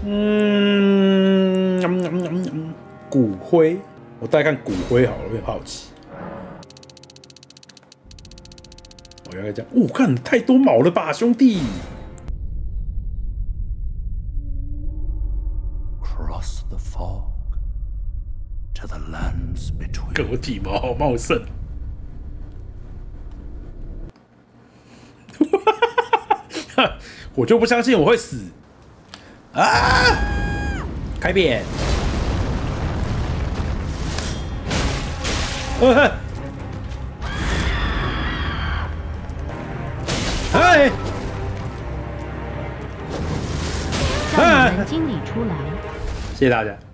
骨灰，我带看骨灰好了，有点好奇。我原来这样，哦，看太多毛了吧，兄弟！ Cross the fog to the lands between. 个体毛好茂盛。我就不相信我会死啊！开扁！哎！ 让你们经理出来。 谢谢大家，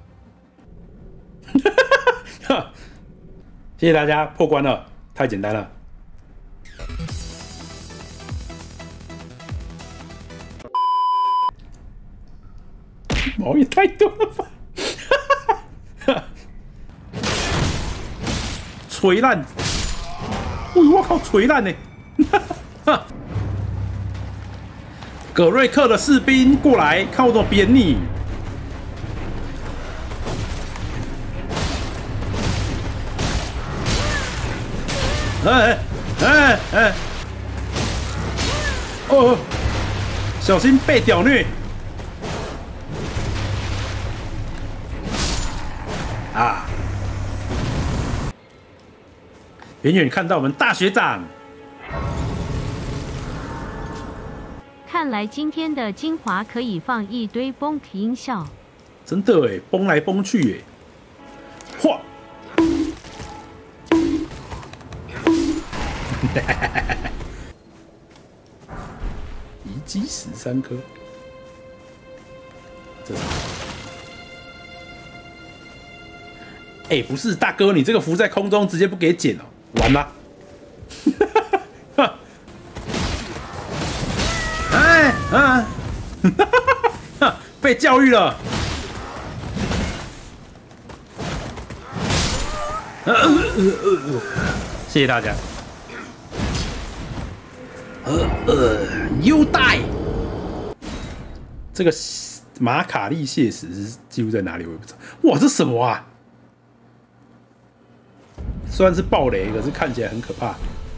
谢谢大家，破关了，太简单了。毛也太多了吧！锤烂！哎呦，我靠，锤烂呢！葛瑞克的士兵过来，看我怎么扁你！哦，小心被屌虐！啊！远远看到我们大学长。 看来今天的精华可以放一堆 bonk 音效， 真的哎，崩来崩去哎，嚯！遗迹13颗，这是哎，不是大哥，你这个浮在空中直接不给捡哦，完了！哎啊！被教育了。谢谢大家。You die！ 这个马卡利谢石是记录在哪里？我也不知道。哇，这什么啊？虽然是暴雷，可是看起来很可怕。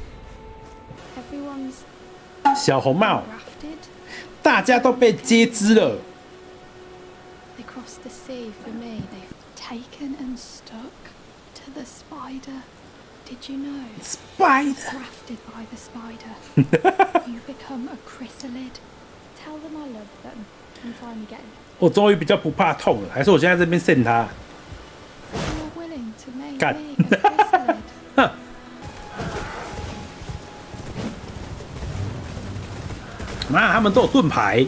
小红帽，大家都被接枝了。 They crossed the sea for me. They've taken and stuck to the spider. Did you know? Spider. Grafted by the spider. You become a chrysalid. Tell them I love them and finally get it. 我终于比较不怕痛了，还是我现在这边扇他。 You're willing to make God. me a chrysalid. 妈，他们都有盾牌。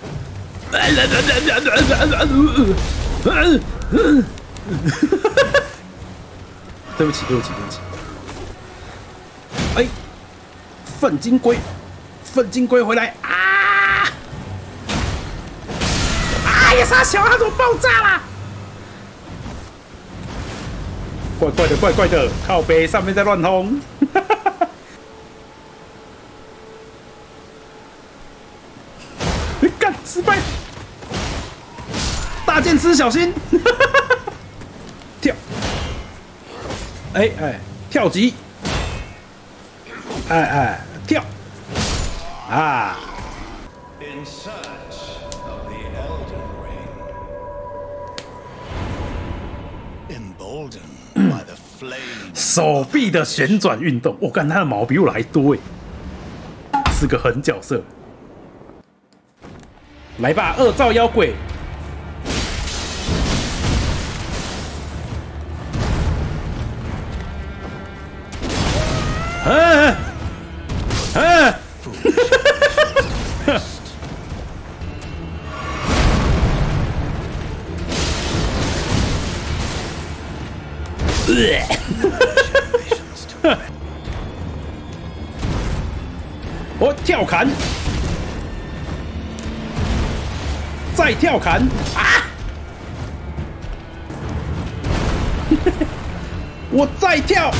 对不起，对不起，对不起。哎，粪金龟，粪金龟回来啊！啊呀，傻小，它怎么爆炸啦？怪怪的，怪怪的，靠北上面在乱轰。干，失败！大剑师小心！跳！哎哎，跳级！哎哎，跳！啊！ In search of the Elden Ring, emboldened by the flame. 手臂的旋转运动，我看他的毛比我还多哎，是个狠角色。来吧，恶兆妖鬼！啊啊！我跳砍，再跳砍啊！我再跳。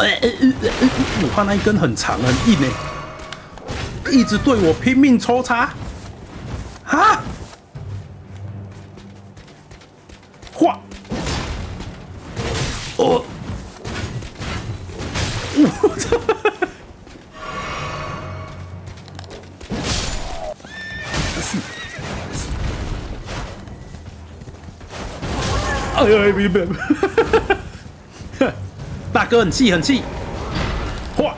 我怕那一根很长很硬哎，一直对我拼命抽插。啊！哇！哦！我操！哎呀，别！大哥很气，很气！哇！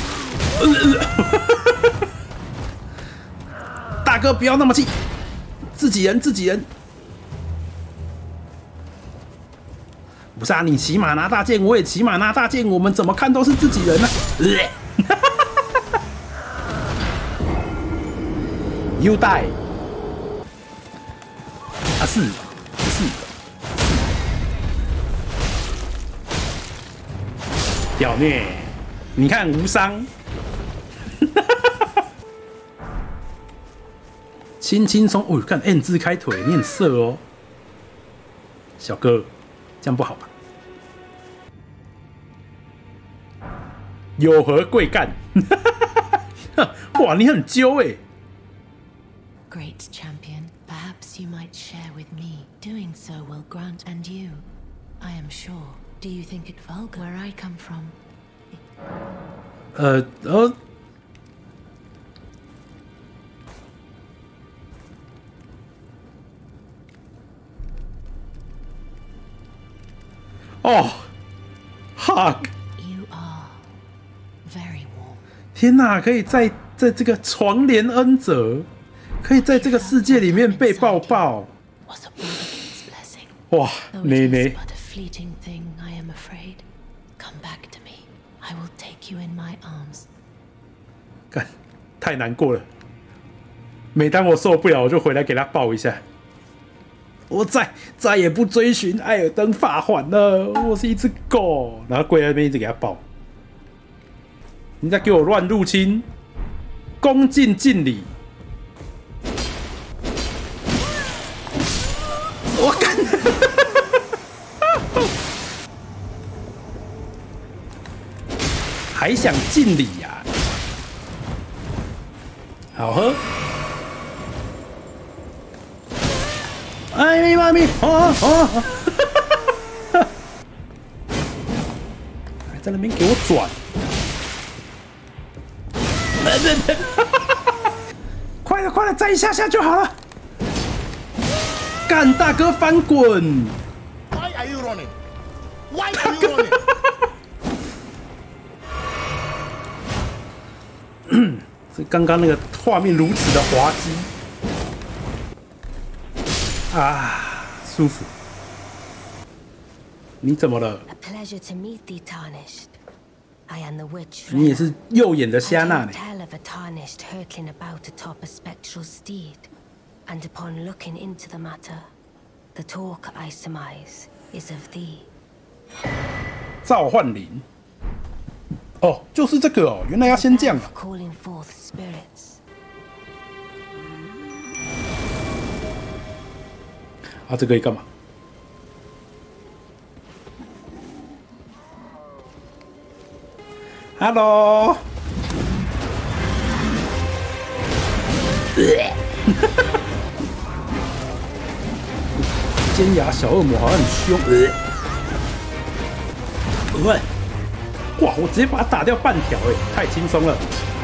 大哥不要那么气，自己人，自己人。不是啊，你骑马拿大剑，我也骑马拿大剑，我们怎么看都是自己人呢、You die！ 啊是。屌虐，你看无伤，轻轻松哦，看 N 字开腿，你很色哦，小哥，这样不好吧？有何贵干？哇，你很揪哎！ Great champion, perhaps you might share with me. Doing so will grant and you, I am sure. Do you think it vulgar where I come from? 哦 ，hug。 You are very warm. 天哪，可以在这个床连恩泽，可以在这个世界里面被抱抱。 Was a Borderking's blessing. 哇， Though 妹 it 妹 is，but a fleeting thing, I am afraid. Come back to me. I will take you in my arms. 干，太难过了。每当我受不了，我就回来给他抱一下。我再也不追寻艾尔登法环了，我是一只狗。然后跪在那边一直给他抱。你在给我乱入侵，恭敬敬礼。我干！还想敬礼呀、啊？好喝。哎妈咪！哦！还在那边给我转！快了快了，再一下下就好了！干大哥翻滚 Why are you running? Why are you running? 是刚刚那个画面如此的滑稽啊，舒服。你怎么了？ A pleasure to meet thee, Tarnished. I am the witch. 你也是右眼的虾娜呢。 tell of a Tarnished hurtling about atop a spectral steed, and upon looking into the matter, the talk I surmise is of thee. 召唤灵。哦，就是这个哦，原来要先这样啊。 Calling forth spirits. 啊，这个可以干嘛？ Hello， 尖牙小恶魔好像很凶。哇！我直接把它打掉半条，哎，太轻松了。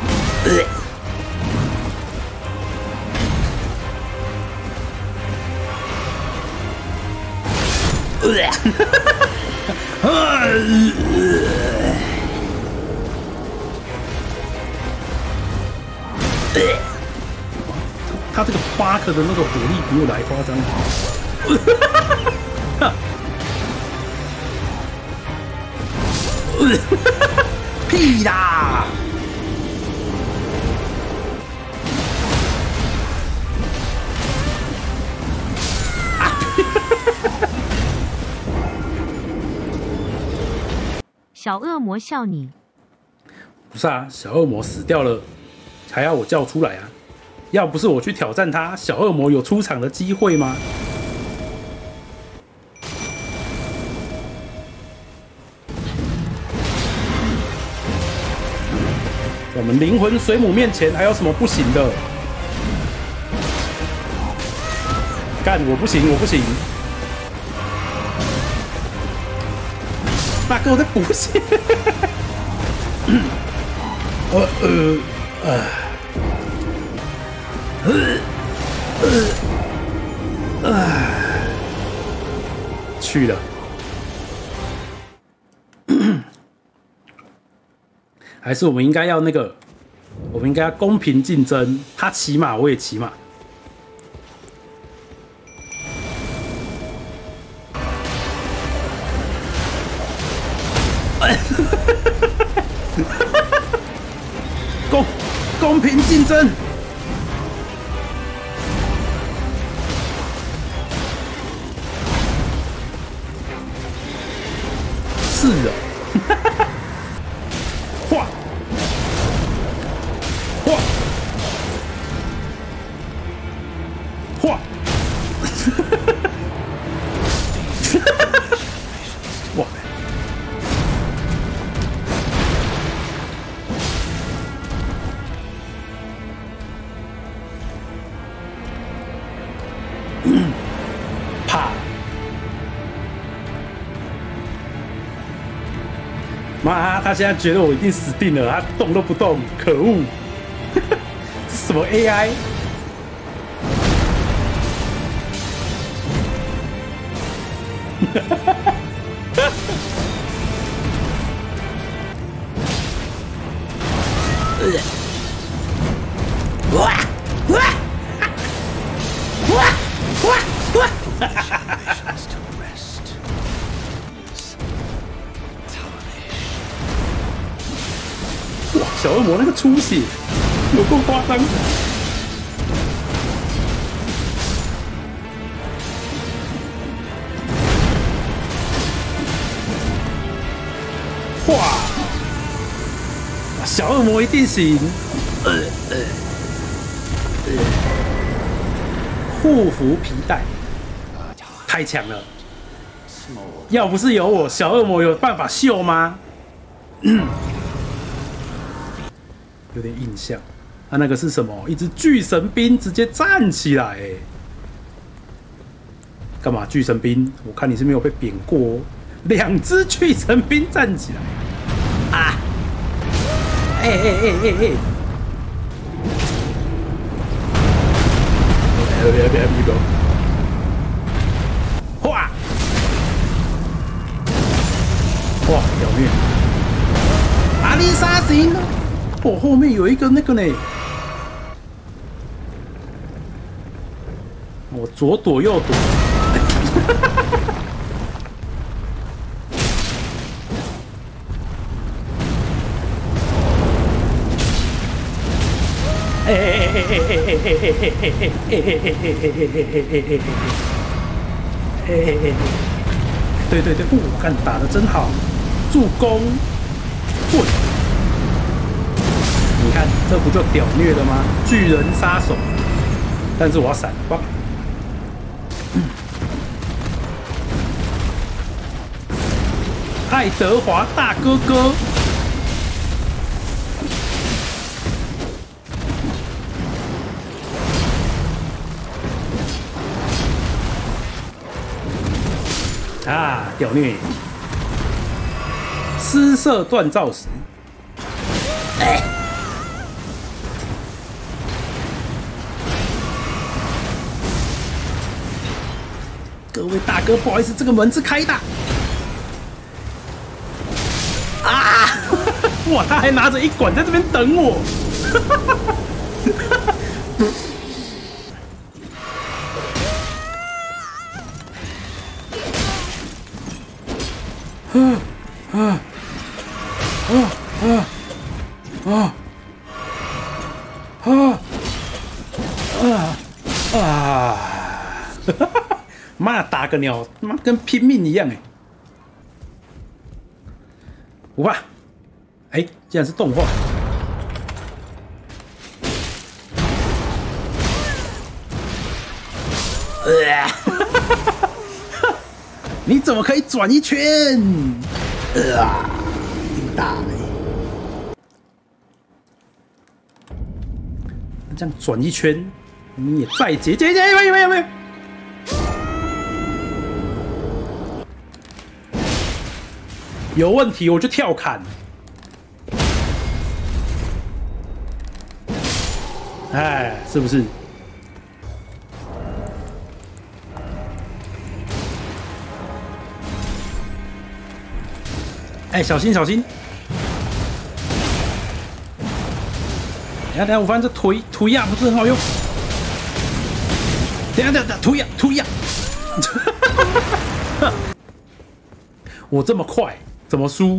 他这个巴克的那个火力比我来夸张。屁啦！ 小恶魔笑你。 不是啊，小恶魔死掉了，还要我叫出来啊？要不是我去挑战他，小恶魔有出场的机会吗？ 我们灵魂水母面前还有什么不行的？干，我不行，我不行。大哥，我在补血。去了。还是我们应该要那个，我们应该要公平竞争，他骑马我也骑马。公平竞争。是哦。画，哇！啪！妈，他现在觉得我一定死定了，他动都不动，可恶！这什么 AI？ 哇，小恶魔那个出血有够夸张！哇，小恶魔一定行！护符皮带太强了，要不是有我，小恶魔有办法秀吗？有点印象，啊，那个是什么？一只巨神兵直接站起来，干嘛？巨神兵？我看你是没有被扁过哦。2只巨神兵站起来，啊！哎！别！哇！哇，屌虐！阿丽莎行！我后面有一个那个呢，我左躲右躲。对，我看打得真好，助攻，滚！你看这不就屌虐了吗？巨人杀手，但是我要闪，哇！爱德华大哥哥。啊，屌虐！施射锻造石，各位大哥，不好意思，这个门是开的。啊！哇，他还拿着一管在这边等我。妈打个鸟，妈跟拼命一样哎！哇，哎，竟然是动画！你怎么可以转一圈？大这样转一圈，你也再结，没有，有问题我就跳砍。哎，是不是？哎，小心！等一下，我发现这涂鸦不是很好用。等一下，涂鸦！我这么快，怎么输？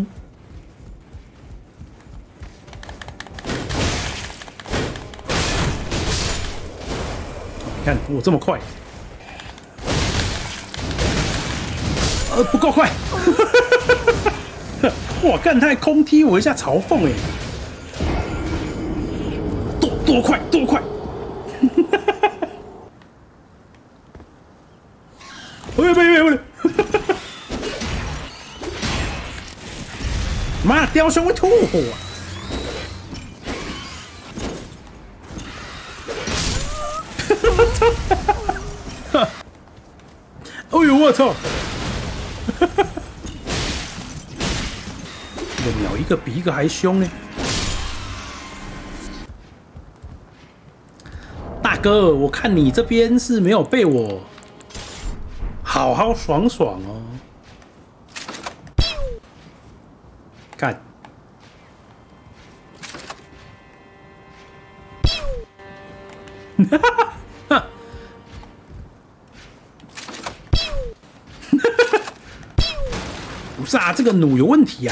你看我这么快，不够快！哇，干他还空踢我一下嘲讽哎！多快！喂！妈，雕兄会吐火啊！哎呦，我操！这个鸟一个比一个还凶呢。大哥，我看你这边是没有被我好好爽哦。干！不是啊，这个弩有问题啊！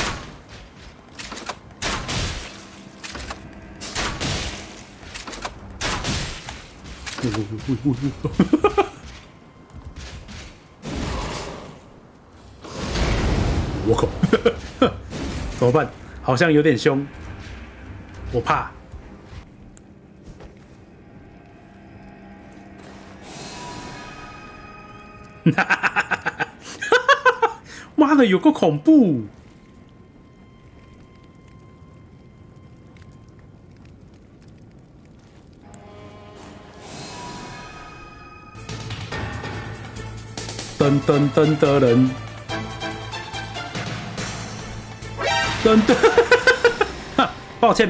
我靠！怎么办？好像有点凶，我怕。妈的，有个恐怖！噔的人，抱歉。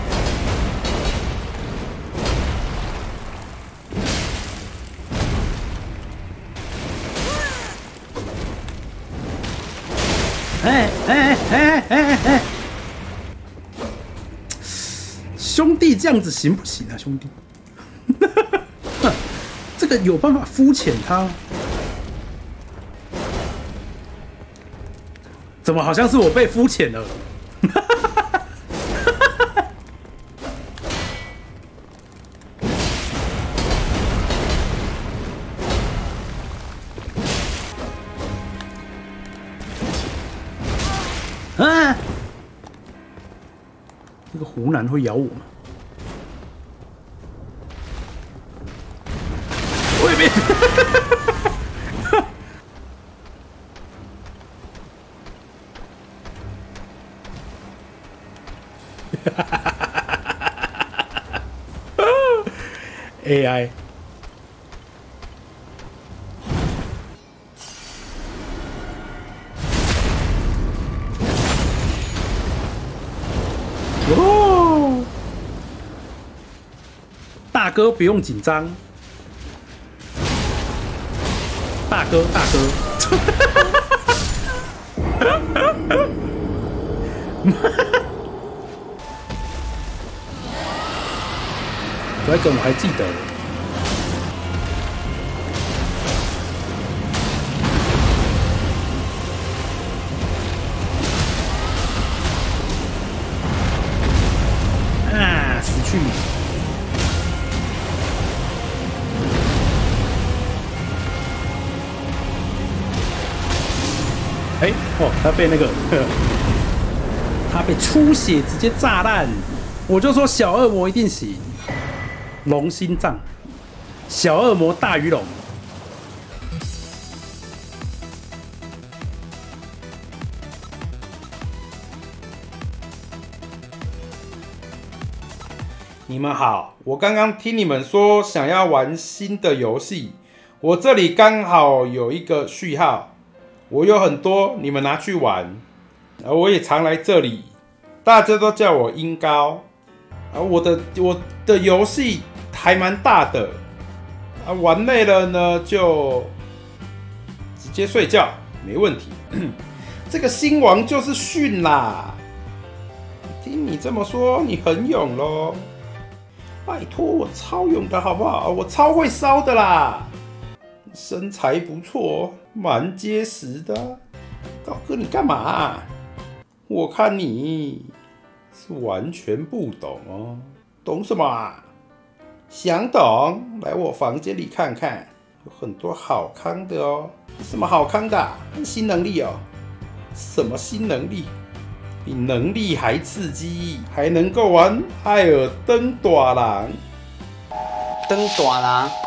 哎！兄弟，这样子行不行啊，兄弟？这个有办法肤浅他？怎么好像是我被肤浅了？啊！这个湖南会咬我吗？我也没。AI。哦，大哥不用紧张，大哥。这个我还记得。啊，死去！哎，哦，他被那个，他被出血直接炸烂。我就说小恶魔一定行。龙心脏，小恶魔大于龙。 你们好，我刚刚听你们说想要玩新的游戏，我这里刚好有一个序号，我有很多，你们拿去玩。我也常来这里，大家都叫我音高。我的游戏还蛮大的，玩累了呢就直接睡觉，没问题。这个新王就是训啦。听你这么说，你很勇咯。拜托，我超勇的好不好？我超会烧的啦，身材不错，蛮结实的。高哥，你干嘛？我看你是完全不懂哦。懂什么啊？想懂？来我房间里看看，有很多好康的哦。什么好康的啊？新能力哦？什么新能力？比能力还刺激，还能够玩艾尔登大人。 登大人，